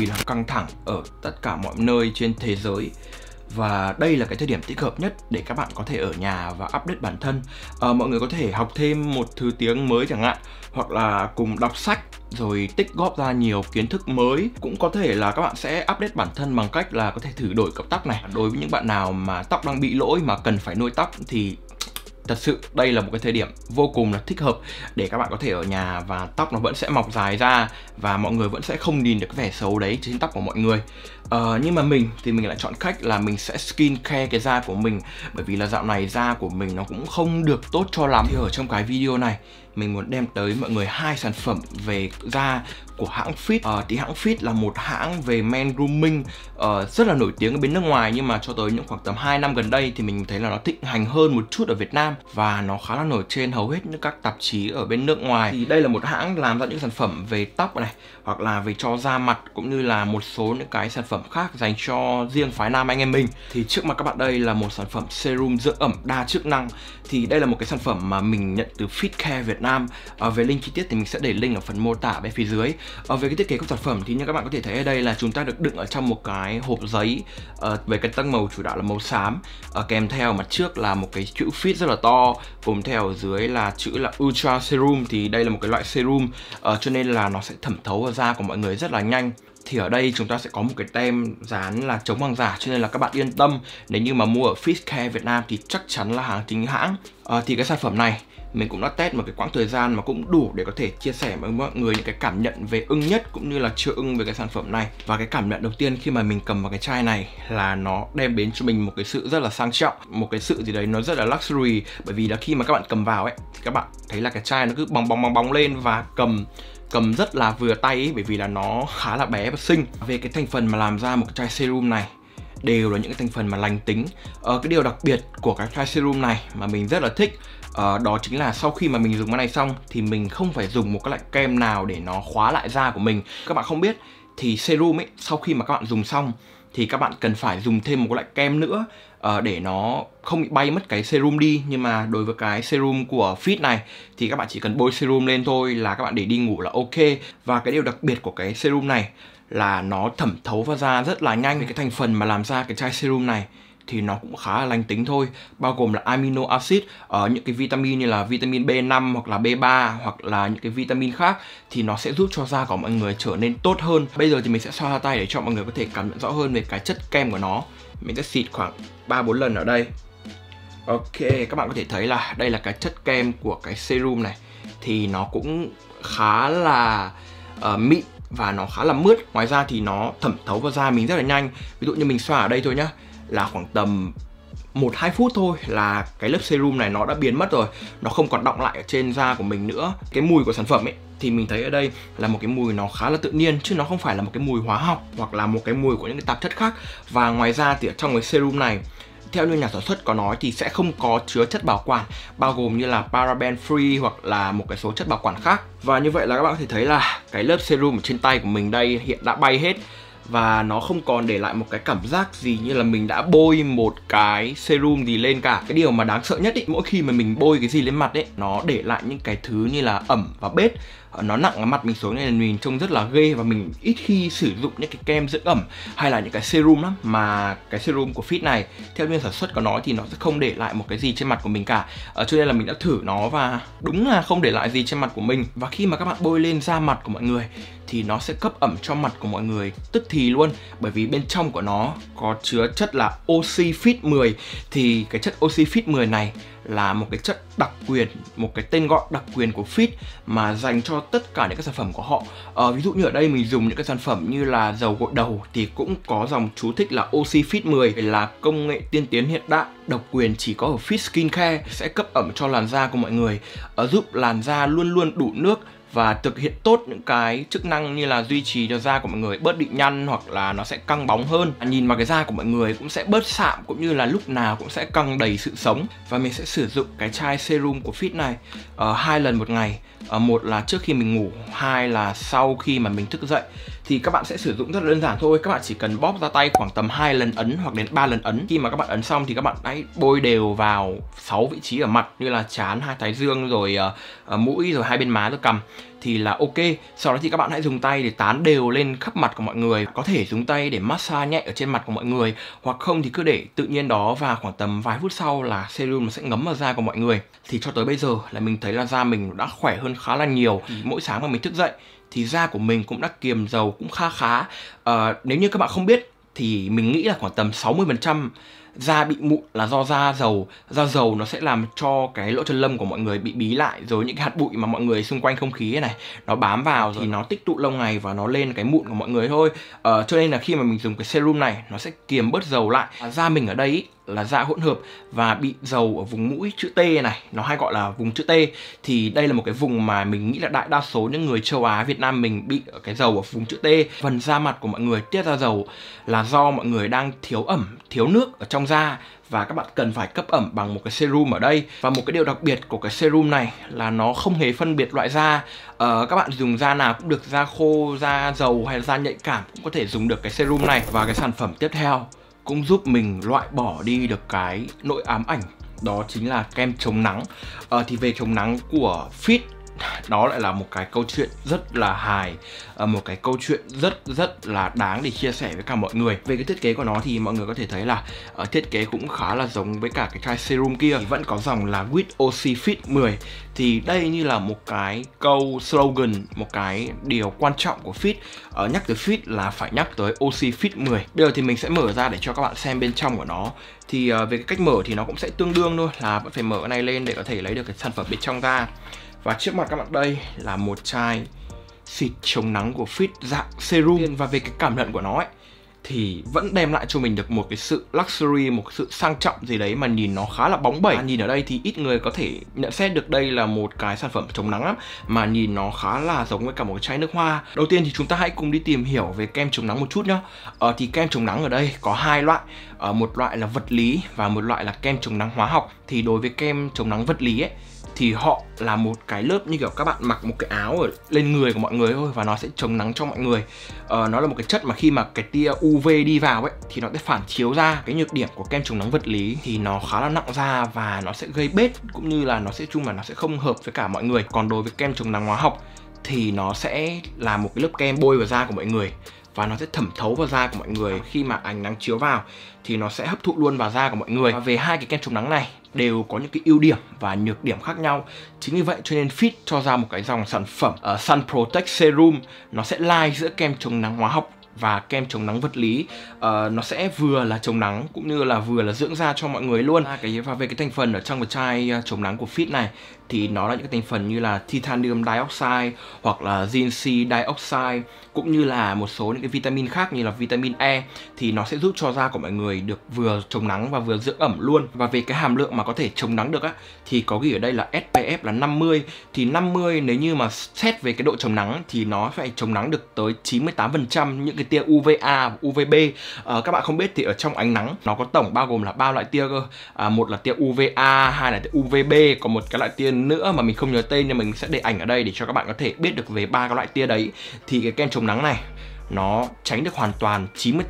kỳ là căng thẳng ở tất cả mọi nơi trên thế giới. Và đây là cái thời điểm thích hợp nhất để các bạn có thể ở nhà và update bản thân. Mọi người có thể học thêm một thứ tiếng mới chẳng hạn, hoặc là cùng đọc sách rồi tích góp ra nhiều kiến thức mới. Cũng có thể là các bạn sẽ update bản thân bằng cách là có thể thử đổi cặp tóc này. Đối với những bạn nào mà tóc đang bị lỗi mà cần phải nuôi tóc thì thật sự đây là một cái thời điểm vô cùng là thích hợp để các bạn có thể ở nhà và tóc nó vẫn sẽ mọc dài ra và mọi người vẫn sẽ không nhìn được cái vẻ xấu đấy trên tóc của mọi người. Nhưng mà mình thì mình lại chọn cách là mình sẽ skin care cái da của mình, bởi vì là dạo này da của mình nó cũng không được tốt cho lắm. Thì ở trong cái video này mình muốn đem tới mọi người 2 sản phẩm về da của hãng Fit. Thì hãng Fit là một hãng về men grooming rất là nổi tiếng ở bên nước ngoài, nhưng mà cho tới những khoảng tầm 2 năm gần đây thì mình thấy là nó thịnh hành hơn một chút ở Việt Nam và nó khá là nổi trên hầu hết những các tạp chí ở bên nước ngoài. Thì đây là một hãng làm ra những sản phẩm về tóc này, hoặc là về cho da mặt, cũng như là một số những cái sản phẩm khác dành cho riêng phái nam anh em mình. Thì trước mặt các bạn đây là một sản phẩm serum dưỡng ẩm đa chức năng. Thì đây là một cái sản phẩm mà mình nhận từ Fit Care Việt Nam. Về link chi tiết thì mình sẽ để link ở phần mô tả bên phía dưới. Về cái thiết kế của sản phẩm thì như các bạn có thể thấy ở đây là chúng ta được đựng ở trong một cái hộp giấy với cái tông màu chủ đạo là màu xám, kèm theo mặt trước là một cái chữ Fit rất là to, cùng theo ở dưới là chữ là Ultra Serum. Thì đây là một cái loại serum cho nên là nó sẽ thẩm thấu vào da của mọi người rất là nhanh. Thì ở đây chúng ta sẽ có một cái tem dán là chống hàng giả, cho nên là các bạn yên tâm, nếu như mà mua ở Fit Care Việt Nam thì chắc chắn là hàng chính hãng. Thì cái sản phẩm này mình cũng đã test một cái quãng thời gian mà cũng đủ để có thể chia sẻ với mọi người những cái cảm nhận về ưng nhất cũng như là chưa ưng về cái sản phẩm này. Và cái cảm nhận đầu tiên khi mà mình cầm vào cái chai này là nó đem đến cho mình một cái sự rất là sang trọng, một cái sự gì đấy nó rất là luxury. Bởi vì là khi mà các bạn cầm vào ấy thì các bạn thấy là cái chai nó cứ bong lên và cầm rất là vừa tay ấy, bởi vì là nó khá là bé và xinh. Về cái thành phần mà làm ra một cái chai serum này đều là những cái thành phần mà lành tính. Cái điều đặc biệt của cái chai serum này mà mình rất là thích đó chính là sau khi mà mình dùng cái này xong thì mình không phải dùng một cái loại kem nào để nó khóa lại da của mình. Các bạn không biết thì serum ấy, sau khi mà các bạn dùng xong thì các bạn cần phải dùng thêm một cái loại kem nữa để nó không bị bay mất cái serum đi. Nhưng mà đối với cái serum của Fit này thì các bạn chỉ cần bôi serum lên thôi là các bạn để đi ngủ là ok. Và cái điều đặc biệt của cái serum này là nó thẩm thấu vào da rất là nhanh. Cái thành phần mà làm ra cái chai serum này thì nó cũng khá là lành tính thôi, bao gồm là amino acid, những cái vitamin như là vitamin B5 hoặc là B3 hoặc là những cái vitamin khác thì nó sẽ giúp cho da của mọi người trở nên tốt hơn. Bây giờ thì mình sẽ xoa tay để cho mọi người có thể cảm nhận rõ hơn về cái chất kem của nó. Mình sẽ xịt khoảng 3-4 lần ở đây. Ok, các bạn có thể thấy là đây là cái chất kem của cái serum này. Thì nó cũng khá là mịn và nó khá là mướt. Ngoài ra thì nó thẩm thấu vào da mình rất là nhanh. Ví dụ như mình xoa ở đây thôi nhá, là khoảng tầm 1-2 phút thôi là cái lớp serum này nó đã biến mất rồi, nó không còn đọng lại ở trên da của mình nữa. Cái mùi của sản phẩm ấy thì mình thấy ở đây là một cái mùi nó khá là tự nhiên, chứ nó không phải là một cái mùi hóa học hoặc là một cái mùi của những cái tạp chất khác. Và ngoài ra thì ở trong cái serum này, theo như nhà sản xuất có nói thì sẽ không có chứa chất bảo quản, bao gồm như là paraben free hoặc là một cái số chất bảo quản khác. Và như vậy là các bạn có thể thấy là cái lớp serum ở trên tay của mình đây hiện đã bay hết, và nó không còn để lại một cái cảm giác gì như là mình đã bôi một cái serum gì lên cả. Cái điều mà đáng sợ nhất ý, mỗi khi mà mình bôi cái gì lên mặt ấy, nó để lại những cái thứ như là ẩm và bết, nó nặng ở mặt mình xuống nên là mình trông rất là ghê. Và mình ít khi sử dụng những cái kem dưỡng ẩm hay là những cái serum lắm. Mà cái serum của Fit này theo như sản xuất có nói thì nó sẽ không để lại một cái gì trên mặt của mình cả. Cho nên là mình đã thử nó và đúng là không để lại gì trên mặt của mình. Và khi mà các bạn bôi lên da mặt của mọi người thì nó sẽ cấp ẩm cho mặt của mọi người tức thì luôn. Bởi vì bên trong của nó có chứa chất là Oxy Fit 10. Thì cái chất Oxy Fit 10 này là một cái chất đặc quyền, một cái tên gọi đặc quyền của Fit mà dành cho tất cả những cái sản phẩm của họ. Ví dụ như ở đây mình dùng những cái sản phẩm như là dầu gội đầu thì cũng có dòng chú thích là Oxy Fit 10, là công nghệ tiên tiến hiện đại, độc quyền chỉ có ở Fit Skin Care, sẽ cấp ẩm cho làn da của mọi người, giúp làn da luôn luôn đủ nước và thực hiện tốt những cái chức năng như là duy trì cho da của mọi người bớt bị nhăn hoặc là nó sẽ căng bóng hơn. Nhìn vào cái da của mọi người cũng sẽ bớt sạm, cũng như là lúc nào cũng sẽ căng đầy sự sống. Và mình sẽ sử dụng cái chai serum của Fit này 2 lần một ngày. Một là trước khi mình ngủ, 2 là sau khi mà mình thức dậy. Thì các bạn sẽ sử dụng rất là đơn giản thôi. Các bạn chỉ cần bóp ra tay khoảng tầm 2 lần ấn hoặc đến 3 lần ấn. Khi mà các bạn ấn xong thì các bạn hãy bôi đều vào 6 vị trí ở mặt, như là trán, hai thái dương, rồi mũi, rồi hai bên má, rồi cằm. thì là ok. Sau đó thì các bạn hãy dùng tay để tán đều lên khắp mặt của mọi người. Có thể dùng tay để massage nhẹ ở trên mặt của mọi người, hoặc không thì cứ để tự nhiên đó, và khoảng tầm vài phút sau là serum nó sẽ ngấm vào da của mọi người. Thì cho tới bây giờ là mình thấy là da mình đã khỏe hơn khá là nhiều. Mỗi sáng mà mình thức dậy thì da của mình cũng đã kiềm dầu cũng khá. Nếu như các bạn không biết thì mình nghĩ là khoảng tầm 60% da bị mụn là do da dầu nó sẽ làm cho cái lỗ chân lông của mọi người bị bí lại, rồi những cái hạt bụi mà mọi người xung quanh không khí này nó bám vào thì nó tích tụ lâu ngày và nó lên cái mụn của mọi người thôi. Cho nên là khi mà mình dùng cái serum này nó sẽ kiềm bớt dầu lại. Da mình ở đây ý, là da hỗn hợp và bị dầu ở vùng mũi chữ T này, nó hay gọi là vùng chữ T, thì đây là một cái vùng mà mình nghĩ là đại đa số những người châu Á Việt Nam mình bị ở cái dầu ở vùng chữ T. Phần da mặt của mọi người tiết ra dầu là do mọi người đang thiếu ẩm, thiếu nước ở trong da, và các bạn cần phải cấp ẩm bằng một cái serum ở đây. Và một cái điều đặc biệt của cái serum này là nó không hề phân biệt loại da. Các bạn dùng da nào cũng được, da khô, da dầu hay là da nhạy cảm cũng có thể dùng được cái serum này. Và cái sản phẩm tiếp theo cũng giúp mình loại bỏ đi được cái nỗi ám ảnh, đó chính là kem chống nắng. Thì về chống nắng của Fit, đó lại là một cái câu chuyện rất là hài, một cái câu chuyện rất là đáng để chia sẻ với cả mọi người. Về cái thiết kế của nó thì mọi người có thể thấy là thiết kế cũng khá là giống với cả cái chai serum kia, thì vẫn có dòng là With Oxy Fit 10. Thì đây như là một cái câu slogan, một cái điều quan trọng của Fit. Nhắc tới Fit là phải nhắc tới Oxy Fit 10. Bây giờ thì mình sẽ mở ra để cho các bạn xem bên trong của nó. Thì về cái cách mở thì nó cũng sẽ tương đương thôi, là vẫn phải mở cái này lên để có thể lấy được cái sản phẩm bên trong ra. Và trước mặt các bạn đây là một chai xịt chống nắng của Fit dạng serum. Và về cái cảm nhận của nó ấy, thì vẫn đem lại cho mình được một cái sự luxury, một cái sự sang trọng gì đấy mà nhìn nó khá là bóng bẩy. Nhìn ở đây thì ít người có thể nhận xét được đây là một cái sản phẩm chống nắng lắm, mà nhìn nó khá là giống với cả một cái chai nước hoa. Đầu tiên thì chúng ta hãy cùng đi tìm hiểu về kem chống nắng một chút nhá. Thì kem chống nắng ở đây có hai loại, một loại là vật lý và một loại là kem chống nắng hóa học. Thì đối với kem chống nắng vật lý ấy, thì họ là một cái lớp như kiểu các bạn mặc một cái áo ở lên người của mọi người thôi, và nó sẽ chống nắng cho mọi người. Nó là một cái chất mà khi mà cái tia UV đi vào ấy thì nó sẽ phản chiếu ra. Cái nhược điểm của kem chống nắng vật lý thì nó khá là nặng da và nó sẽ gây bết, cũng như là nó sẽ chung là nó sẽ không hợp với cả mọi người. Còn đối với kem chống nắng hóa học thì nó sẽ là một cái lớp kem bôi vào da của mọi người, và nó sẽ thẩm thấu vào da của mọi người. Khi mà ánh nắng chiếu vào thì nó sẽ hấp thụ luôn vào da của mọi người. Và về hai cái kem chống nắng này đều có những cái ưu điểm và nhược điểm khác nhau. Chính vì vậy cho nên Fit cho ra một cái dòng sản phẩm Sun Protect Serum. Nó sẽ lai giữa kem chống nắng hóa học và kem chống nắng vật lý. Nó sẽ vừa là chống nắng cũng như là vừa là dưỡng da cho mọi người luôn. Và về cái thành phần ở trong cái chai chống nắng của Fit này thì nó là những cái thành phần như là titanium dioxide hoặc là zinc dioxide, cũng như là một số những cái vitamin khác như là vitamin E, thì nó sẽ giúp cho da của mọi người được vừa chống nắng và vừa dưỡng ẩm luôn. Và về cái hàm lượng mà có thể chống nắng được á, thì có ghi ở đây là SPF là 50. Thì 50 nếu như mà xét về cái độ chống nắng thì nó phải chống nắng được tới 98% những cái tia UVA và UVB. Các bạn không biết thì ở trong ánh nắng nó có tổng bao gồm là 3 loại tia cơ. Một là tia UVA, hai là tia UVB, còn một cái loại tia nữa mà mình không nhớ tên, nhưng mình sẽ để ảnh ở đây để cho các bạn có thể biết được về ba cái loại tia đấy. Thì cái kem chống nắng này nó tránh được hoàn toàn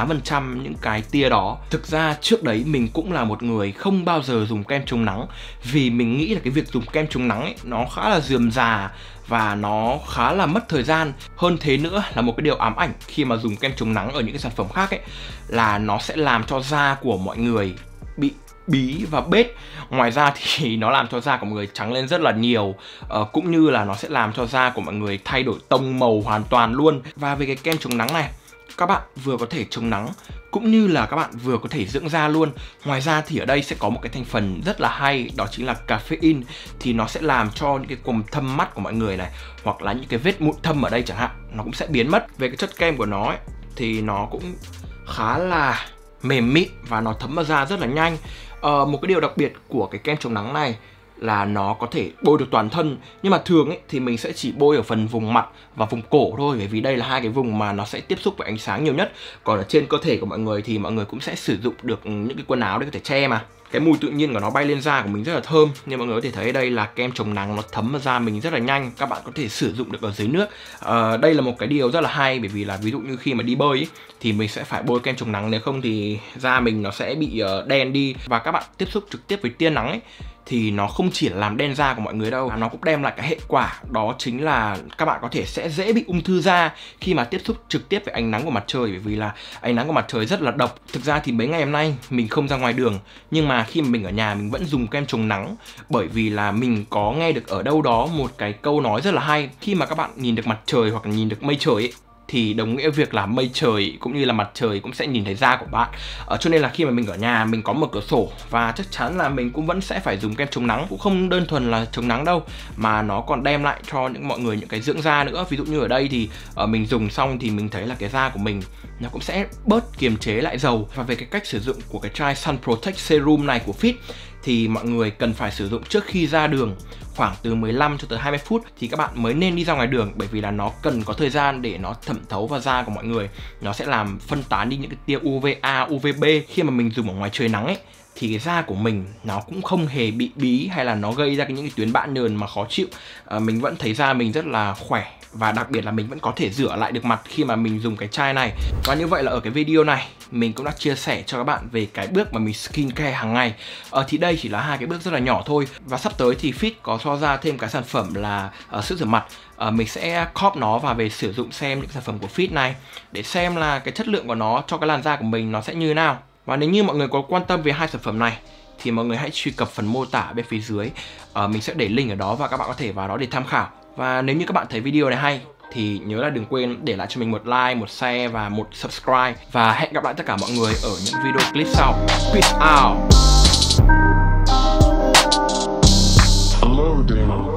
98% những cái tia đó. Thực ra trước đấy mình cũng là một người không bao giờ dùng kem chống nắng, vì mình nghĩ là cái việc dùng kem chống nắng ấy, nó khá là rườm rà và nó khá là mất thời gian. Hơn thế nữa là một cái điều ám ảnh khi mà dùng kem chống nắng ở những cái sản phẩm khác ấy, là nó sẽ làm cho da của mọi người bị bí và bết. Ngoài ra thì nó làm cho da của mọi người trắng lên rất là nhiều, cũng như là nó sẽ làm cho da của mọi người thay đổi tông màu hoàn toàn luôn. Và về cái kem chống nắng này, các bạn vừa có thể chống nắng cũng như là các bạn vừa có thể dưỡng da luôn. Ngoài ra thì ở đây sẽ có một cái thành phần rất là hay, đó chính là caffeine. Thì nó sẽ làm cho những cái quầng thâm mắt của mọi người này, hoặc là những cái vết mụn thâm ở đây chẳng hạn, nó cũng sẽ biến mất. Về cái chất kem của nó ấy, thì nó cũng khá là mềm mịn và nó thấm vào da rất là nhanh. Một cái điều đặc biệt của cái kem chống nắng này là nó có thể bôi được toàn thân, nhưng mà thường ấy, thì mình sẽ chỉ bôi ở phần vùng mặt và vùng cổ thôi, bởi vì đây là hai cái vùng mà nó sẽ tiếp xúc với ánh sáng nhiều nhất. Còn ở trên cơ thể của mọi người thì mọi người cũng sẽ sử dụng được những cái quần áo để có thể che mà. Cái mùi tự nhiên của nó bay lên da của mình rất là thơm. Nhưng mọi người có thể thấy đây là kem chống nắng, nó thấm vào da mình rất là nhanh. Các bạn có thể sử dụng được ở dưới nước. Đây là một cái điều rất là hay, bởi vì là ví dụ như khi mà đi bơi ấy, thì mình sẽ phải bôi kem chống nắng, nếu không thì da mình nó sẽ bị đen đi. Và các bạn tiếp xúc trực tiếp với tia nắng ấy, thì nó không chỉ là làm đen da của mọi người đâu, nó cũng đem lại cái hệ quả, đó chính là các bạn có thể sẽ dễ bị ung thư da khi mà tiếp xúc trực tiếp với ánh nắng của mặt trời, bởi vì là ánh nắng của mặt trời rất là độc. Thực ra thì mấy ngày hôm nay mình không ra ngoài đường, nhưng mà khi mà mình ở nhà mình vẫn dùng kem chống nắng, bởi vì là mình có nghe được ở đâu đó một cái câu nói rất là hay: khi mà các bạn nhìn được mặt trời hoặc là nhìn được mây trời ấy, thì đồng nghĩa việc là mây trời cũng như là mặt trời cũng sẽ nhìn thấy da của bạn. Cho nên là khi mà mình ở nhà mình có một cửa sổ, và chắc chắn là mình cũng vẫn sẽ phải dùng kem chống nắng. Cũng không đơn thuần là chống nắng đâu, mà nó còn đem lại cho mọi người những cái dưỡng da nữa. Ví dụ như ở đây thì mình dùng xong thì mình thấy là cái da của mình nó cũng sẽ bớt kiềm chế lại dầu. Và về cái cách sử dụng của cái chai Sun Protect Serum này của Fit thì mọi người cần phải sử dụng trước khi ra đường, khoảng từ 15 cho tới 20 phút thì các bạn mới nên đi ra ngoài đường, bởi vì là nó cần có thời gian để nó thẩm thấu vào da của mọi người. Nó sẽ làm phân tán đi những cái tia UVA, UVB. Khi mà mình dùng ở ngoài trời nắng ấy thì cái da của mình nó cũng không hề bị bí hay là nó gây ra những cái tuyến bã nhờn mà khó chịu. Mình vẫn thấy da mình rất là khỏe, và đặc biệt là mình vẫn có thể rửa lại được mặt khi mà mình dùng cái chai này. Và như vậy là ở cái video này mình cũng đã chia sẻ cho các bạn về cái bước mà mình skincare hàng ngày. Thì đây chỉ là hai cái bước rất là nhỏ thôi. Và sắp tới thì Fit có cho ra thêm cái sản phẩm là sữa rửa mặt. Mình sẽ copy nó và về sử dụng xem những sản phẩm của Fit này, để xem là cái chất lượng của nó cho cái làn da của mình nó sẽ như thế nào. Và nếu như mọi người có quan tâm về hai sản phẩm này thì mọi người hãy truy cập phần mô tả bên phía dưới. Mình sẽ để link ở đó và các bạn có thể vào đó để tham khảo. Và nếu như các bạn thấy video này hay thì nhớ là đừng quên để lại cho mình một like, một share và một subscribe. Và hẹn gặp lại tất cả mọi người ở những video clip sau. Peace out. Hello, Dana.